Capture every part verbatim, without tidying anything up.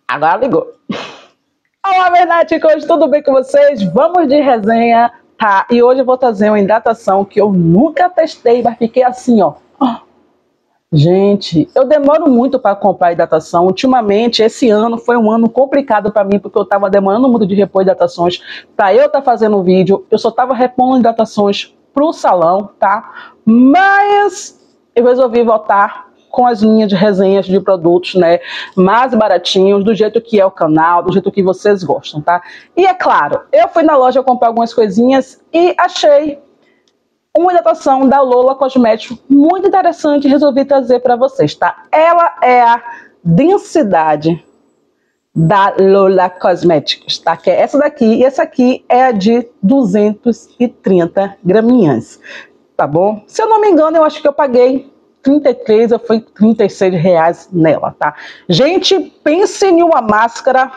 Agora ligou. Olá, Vernáticos, tudo bem com vocês? Vamos de resenha, tá? E hoje eu vou trazer uma hidratação que eu nunca testei, mas fiquei assim, ó. Gente, eu demoro muito para comprar hidratação. Ultimamente, esse ano foi um ano complicado para mim, porque eu estava demorando muito de repor hidratações. Para eu estar tá fazendo vídeo, eu só estava repondo hidratações para o salão, tá? Mas eu resolvi voltar com as linhas de resenhas de produtos, né, mais baratinhos, do jeito que é o canal, do jeito que vocês gostam, tá? E é claro, eu fui na loja comprar algumas coisinhas e achei uma hidratação da Lola Cosméticos muito interessante e resolvi trazer para vocês, tá? Ela é a densidade da Lola Cosméticos, tá? Que é essa daqui, e essa aqui é a de duzentos e trinta graminhas, tá bom? Se eu não me engano, eu acho que eu paguei trinta e três, eu fui trinta e seis reais nela, tá? Gente, pense em uma máscara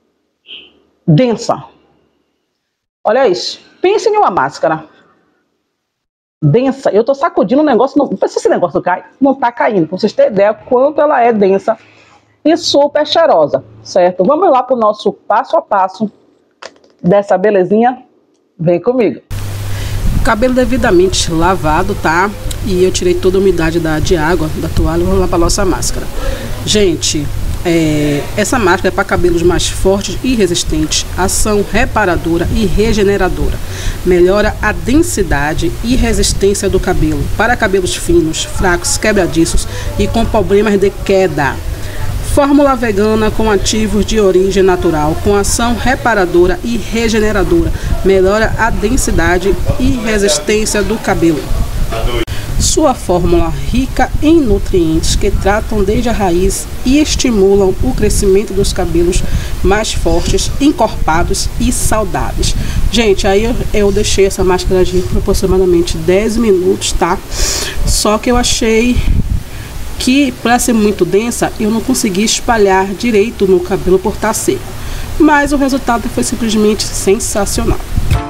densa. Olha isso. Pense em uma máscara densa. Eu tô sacudindo o negócio, não sei se esse negócio cai, não tá caindo, pra vocês terem ideia quanto ela é densa e super cheirosa, certo? Vamos lá pro nosso passo a passo dessa belezinha. Vem comigo. Cabelo devidamente lavado, tá? E eu tirei toda a umidade da, de água da toalha. Vamos lá para nossa máscara. Gente, é, essa máscara é para cabelos mais fortes e resistentes. Ação reparadora e regeneradora. Melhora a densidade e resistência do cabelo. Para cabelos finos, fracos, quebradiços e com problemas de queda. Fórmula vegana com ativos de origem natural, com ação reparadora e regeneradora. Melhora a densidade e resistência do cabelo. Sua fórmula rica em nutrientes que tratam desde a raiz e estimulam o crescimento dos cabelos mais fortes, encorpados e saudáveis. Gente, aí eu, eu deixei essa máscara agir por aproximadamente dez minutos, tá? Só que eu achei que, para ser muito densa, eu não consegui espalhar direito no cabelo por estar seco. Mas o resultado foi simplesmente sensacional.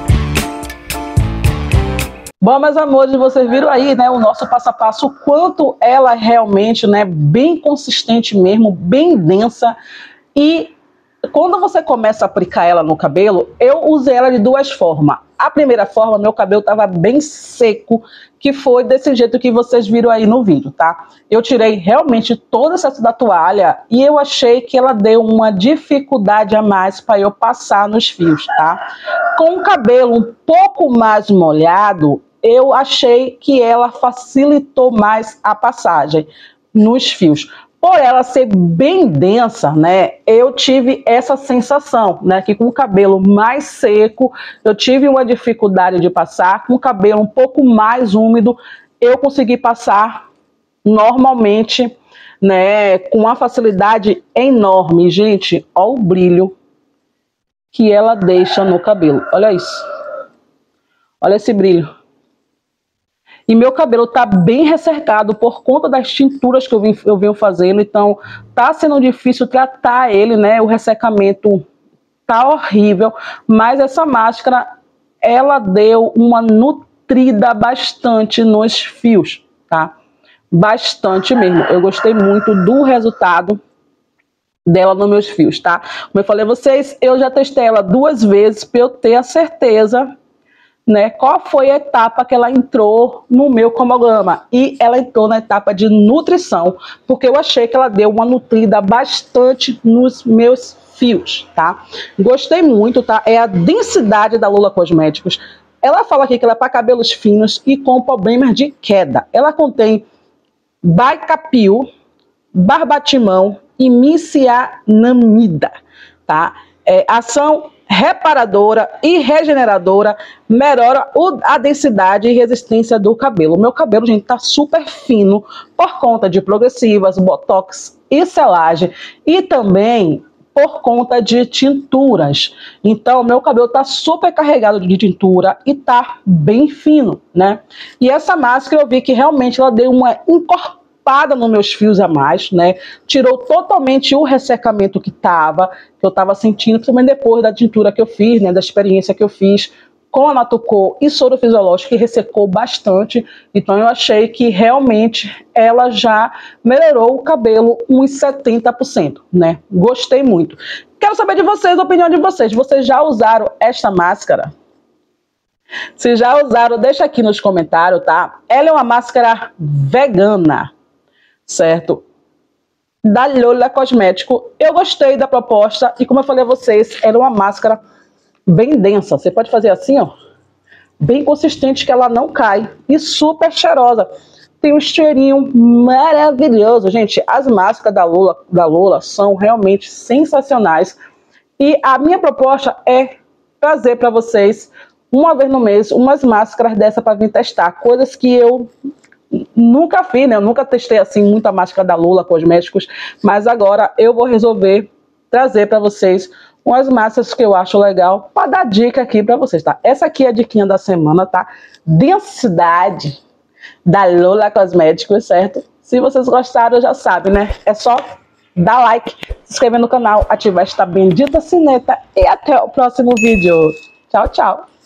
Bom, meus amores, vocês viram aí, né, o nosso passo a passo, o quanto ela é realmente, né, bem consistente mesmo, bem densa. E quando você começa a aplicar ela no cabelo, eu usei ela de duas formas. A primeira forma, meu cabelo estava bem seco, que foi desse jeito que vocês viram aí no vídeo, tá? Eu tirei realmente todo o excesso da toalha e eu achei que ela deu uma dificuldade a mais para eu passar nos fios, tá? Com o cabelo um pouco mais molhado, eu achei que ela facilitou mais a passagem nos fios. Por ela ser bem densa, né, eu tive essa sensação, né, que com o cabelo mais seco, eu tive uma dificuldade de passar, com o cabelo um pouco mais úmido, eu consegui passar normalmente, né, com uma facilidade enorme. Gente, olha o brilho que ela deixa no cabelo, olha isso, olha esse brilho. E meu cabelo tá bem ressequado por conta das tinturas que eu, vim, eu venho fazendo. Então, tá sendo difícil tratar ele, né? O ressecamento tá horrível. Mas essa máscara, ela deu uma nutrida bastante nos fios, tá? Bastante mesmo. Eu gostei muito do resultado dela nos meus fios, tá? Como eu falei a vocês, eu já testei ela duas vezes para eu ter a certeza, né, qual foi a etapa que ela entrou no meu cronograma. E ela entrou na etapa de nutrição, porque eu achei que ela deu uma nutrida bastante nos meus fios, tá? Gostei muito, tá? É a densidade da Lola Cosméticos. Ela fala aqui que ela é para cabelos finos e com problemas de queda. Ela contém baicapil, barbatimão e micianamida, tá? É, ação reparadora e regeneradora, melhora o, a densidade e resistência do cabelo. O meu cabelo, gente, tá super fino por conta de progressivas, botox e selagem, e também por conta de tinturas. Então, meu cabelo tá super carregado de tintura e tá bem fino, né? E essa máscara eu vi que realmente ela deu uma encorpada nos meus fios a mais, né? Tirou totalmente o ressecamento que tava, que eu tava sentindo, principalmente depois da tintura que eu fiz, né? Da experiência que eu fiz com a Natucor e soro fisiológico, que ressecou bastante. Então eu achei que realmente ela já melhorou o cabelo uns setenta por cento, né? Gostei muito. Quero saber de vocês, a opinião de vocês. Vocês já usaram esta máscara? Se já usaram, deixa aqui nos comentários, tá? Ela é uma máscara vegana, certo? Da Lola Cosmético. Eu gostei da proposta e, como eu falei a vocês, ela é uma máscara bem densa. Você pode fazer assim, ó, bem consistente, que ela não cai, e super cheirosa. Tem um cheirinho maravilhoso, gente. As máscaras da Lola, da Lola são realmente sensacionais. E a minha proposta é trazer para vocês, uma vez no mês, umas máscaras dessa para vir testar. Coisas que eu nunca fiz, né? Eu nunca testei assim muita máscara da Lola Cosméticos, mas agora eu vou resolver trazer para vocês umas máscaras que eu acho legal para dar dica aqui para vocês, tá? Essa aqui é a diquinha da semana, tá? Densidade da Lola Cosméticos, certo? Se vocês gostaram, já sabem, né? É só dar like, se inscrever no canal, ativar esta bendita sineta e até o próximo vídeo. Tchau, tchau!